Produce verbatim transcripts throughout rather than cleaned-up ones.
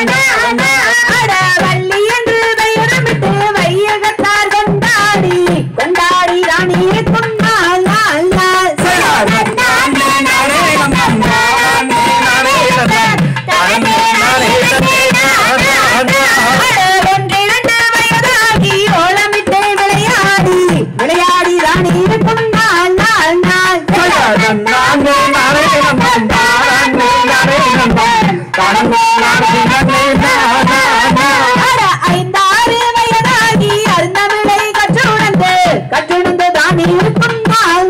வள்ளி என்று பெயரமிட்டு வையகத்தார் கொண்டாடி கொண்டாடி ராணியை கொண்டாள் ஒன்றிரண்டு வயதாகி ஓலமிட்டு விளையாடி விளையாடி ராணியை கொண்டாள் ஐந்தாறு வயதாகி அருந்தமிழை கற்றுணர்ந்து கற்றுணர்ந்து ராணியை கொண்டாள்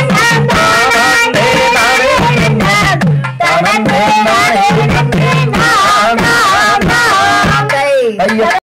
Nare